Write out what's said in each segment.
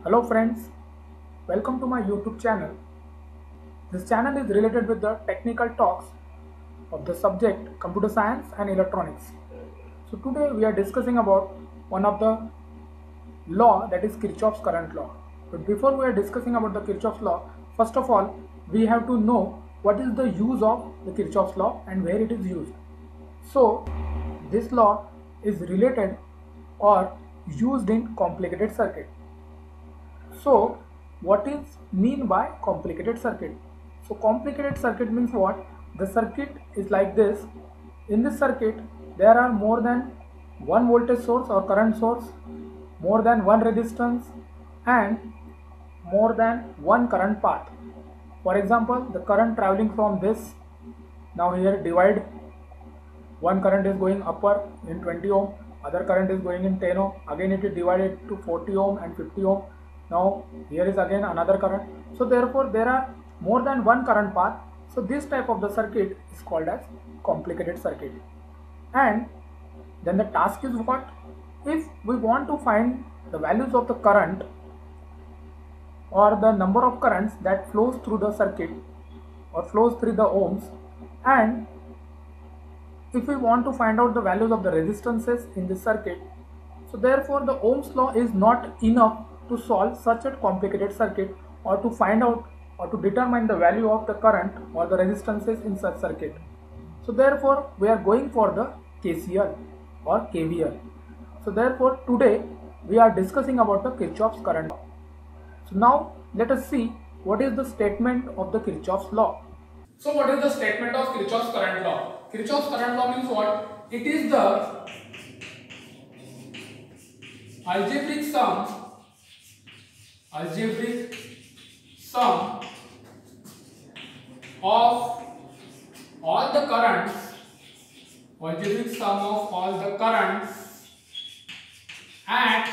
Hello friends, welcome to my YouTube channel. This channel is related with the technical talks of the subject computer science and electronics. So today we are discussing about one of the law, that is Kirchhoff's current law. But before we are discussing about the Kirchhoff's law, first of all we have to know what is the use of the Kirchhoff's law and where it is used. So this law is related or used in complicated circuit. So what is mean by complicated circuit? So complicated circuit means what? The circuit is like this. In this circuit there are more than one voltage source or current source, more than one resistance, and more than one current path. For example, the current traveling from this, now here divide, one current is going upper in 20 ohm, other current is going in 10 ohm, again it is divided to 40 ohm and 50 ohm. Now here is again another current. So therefore there are more than one current path. So this type of the circuit is called as complicated circuit. And then the task is what? If we want to find the values of the current or the number of currents that flows through the circuit or flows through the ohms, and if we want to find out the values of the resistances in this circuit, so therefore the Ohm's law is not enough to solve such a complicated circuit or to find out or to determine the value of the current or the resistances in such circuit. So therefore we are going for the KCL or KVL. So therefore today we are discussing about the Kirchhoff's current law. So now let us see what is the statement of the Kirchhoff's law. So what is the statement of Kirchhoff's current law? Kirchhoff's current law means what? It is the algebraic sum of all the currents, at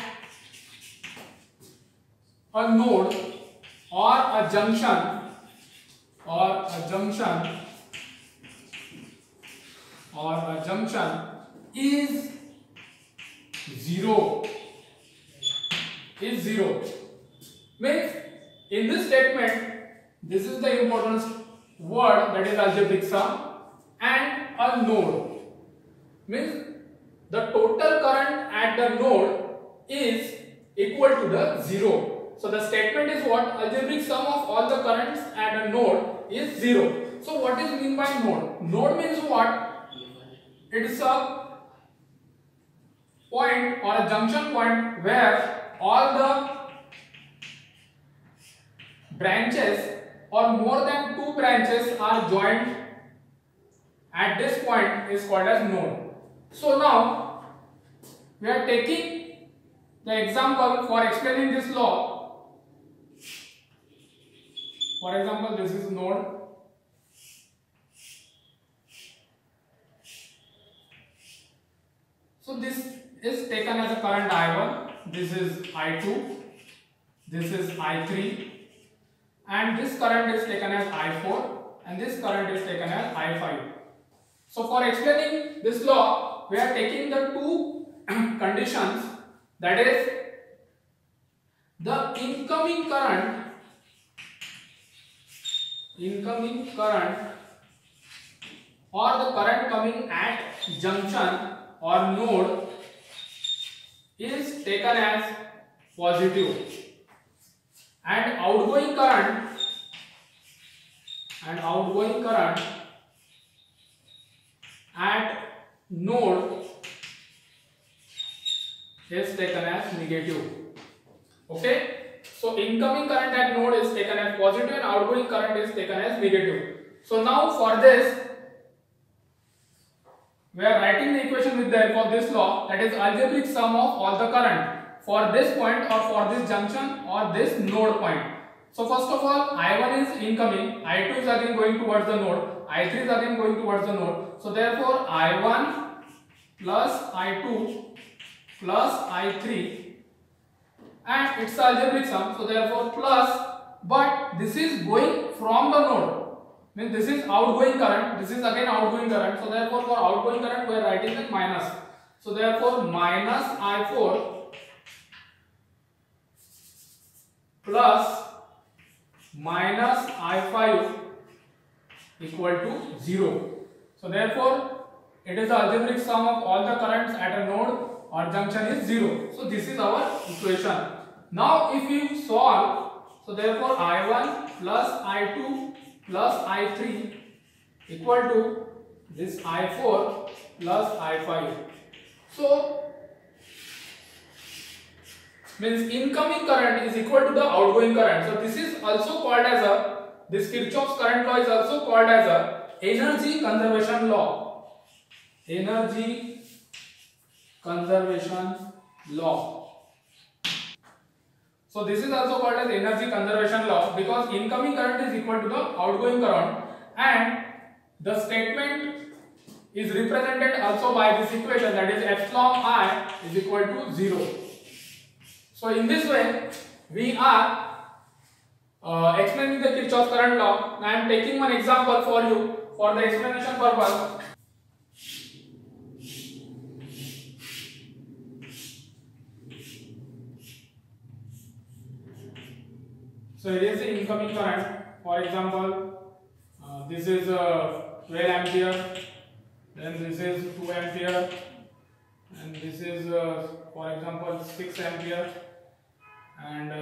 a node or a junction is zero. Means in this statement, this is the important word, that is algebraic sum, and a node means the total current at the node is equal to the zero. So the statement is what? Algebraic sum of all the currents at a node is zero. So what is mean by node? Node means what? It is a point or a junction point where all the branches or more than two branches are joined at this point is called as node. So now we are taking the example for explaining this law. For example, this is node. So this is taken as a current I1, this is I2, this is I3, and this current is taken as I4, and this current is taken as I5. So for explaining this law, we are taking the two conditions, that is the incoming current or the current coming at junction or node is taken as positive, and outgoing current at node is taken as negative. Okay, so incoming current at node is taken as positive and outgoing current is taken as negative. So now for this we are writing the equation with the help of this law, that is algebraic sum of all the current for this point or for this junction or this node point. So first of all, I1 is incoming, I2 is again going towards the node, I3 is again going towards the node. So therefore I1 plus I2 plus I3, and it's algebraic sum, so therefore plus, but this is going from the node, means this is outgoing current, this is again outgoing current, so therefore for outgoing current we are writing the minus. So therefore minus I4 plus minus I5 equal to 0. So therefore, it is the algebraic sum of all the currents at a node or junction is 0. So this is our equation. Now if you solve, so therefore I1 plus I2 plus I3 equal to this I4 plus I5. So means incoming current is equal to the outgoing current. So this is also called as this Kirchhoff's current law is also called as energy conservation law. Energy conservation law. So this is also called as energy conservation law because incoming current is equal to the outgoing current, and the statement is represented also by this equation, that is epsilon I is equal to 0. So in this way we are explaining the Kirchhoff's current law. Now I am taking one example for you for the explanation purpose. So here is the incoming current. For example, this is 12 ampere, then this is 2 ampere, and this is for example 6 ampere, and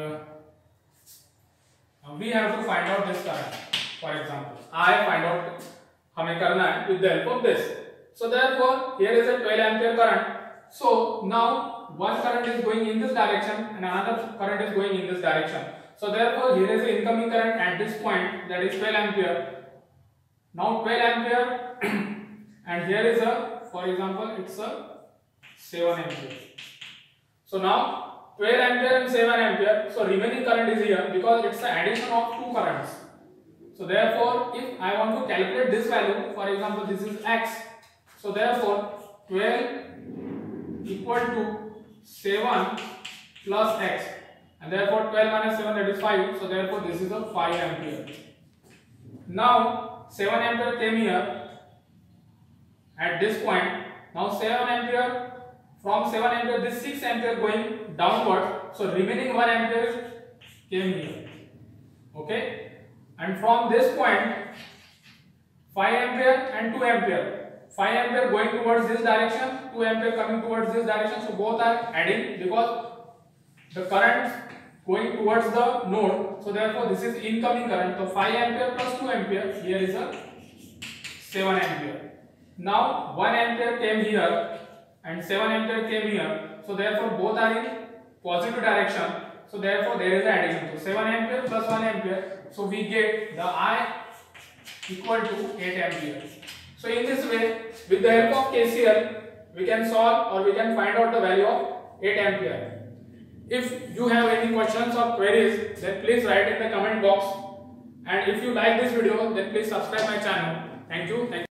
we have to find out this current. For example, I find out हमें करना है with the help of this. So therefore here is a 12 ampere current. So now one current is going in this direction and another current is going in this direction. So therefore here is the incoming current at this point, that is 12 ampere. Now 12 ampere and here is a, for example, it's a 7 ampere. So now 12 ampere and 7 ampere, so remaining current is here because it's the addition of two currents. So therefore if I want to calculate this value, for example this is x, so therefore 12 equal to 7 plus x, and therefore 12 minus 7, that is 5, so therefore this is a 5 ampere. Now 7 ampere came here at this point. Now 7 ampere, from 7 ampere this 6 ampere going downward, so remaining 1 ampere came here. Okay, and from this point 5 ampere and 2 ampere, 5 ampere going towards this direction, 2 ampere coming towards this direction, so both are adding because the current going towards the node, so therefore this is incoming current. So 5 ampere plus 2 ampere, here is a 7 ampere. Now 1 ampere came here and 7 ampere came here, so therefore both are in positive direction, so therefore there is an addition. So 7 ampere plus 1 ampere, so we get the I equal to 8 ampere. So in this way, with the help of KCL, we can solve or we can find out the value of 8 ampere. If you have any questions or queries, then please write in the comment box, and if you like this video, then please subscribe my channel. Thank you.